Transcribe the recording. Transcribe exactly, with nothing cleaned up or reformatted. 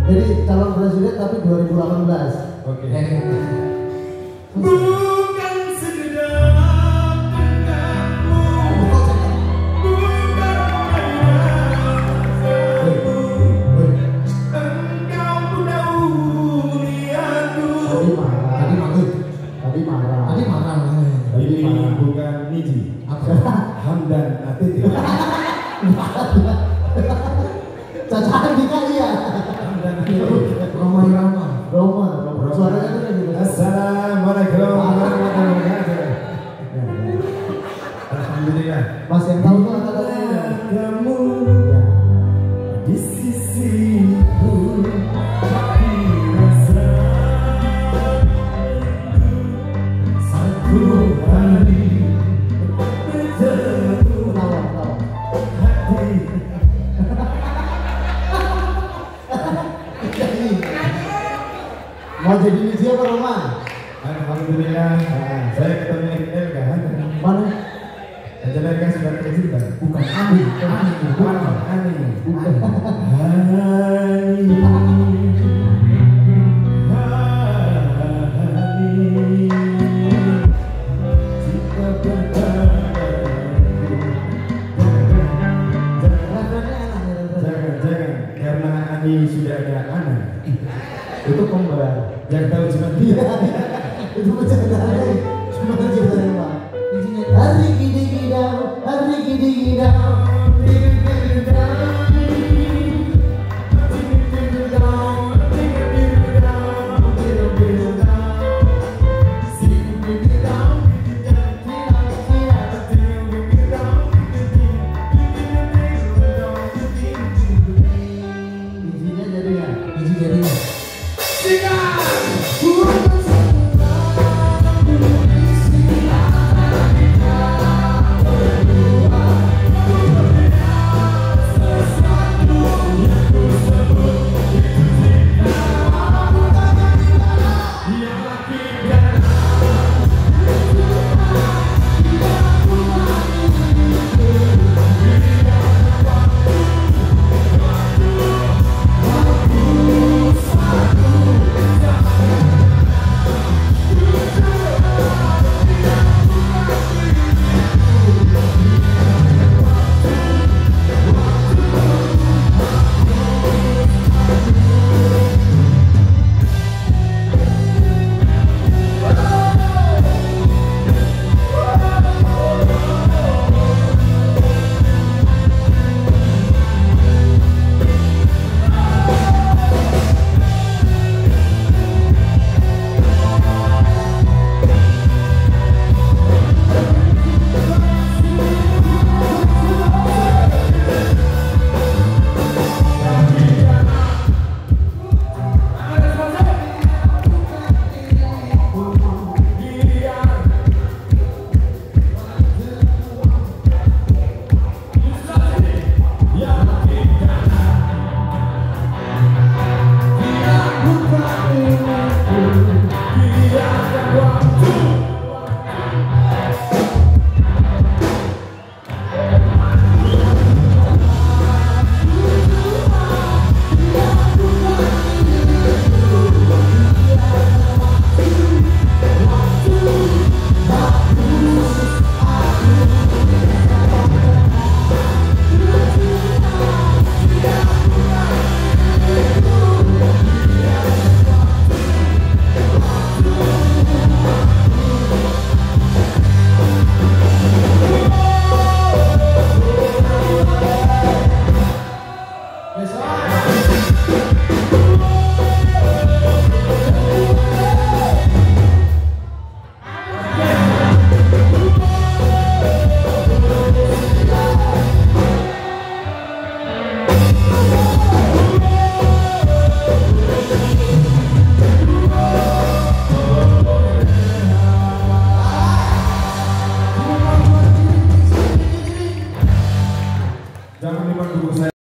Jadi calon presiden tapi dua ribu delapan belas. Oke. Bukan sekedar denganmu, bukan engkau pendahuluanku. Tadi marah. Tadi marah. Tadi marah. Tadi marah. Ini bukan Niji. Hamdan Atiti. Cacahan dikali ya. Hamdan Atiti. Roma Roma. Roma. Suaranya itu kan gitu. Assalamualaikum warahmatullahi wabarakatuh. Alhamdulillah. Mas yang tahu tuh kata-katanya. Kamu di sisiku, tapi rasa satu hari bertemu Tawa, tawa. hati. Mau jadi Niji apa Roma? Alhamdulillah, saya ketemu L kan. Mana? Saya kan sudah tercinta. Bukan Ani, Ani, bukan Ani, bukan. Ani, Ani, jika bertemu, jangan, jangan, karena Ani sudah ada anak. Itu kembar. Yang tahu cuma dia. Itu bercanda. Cuma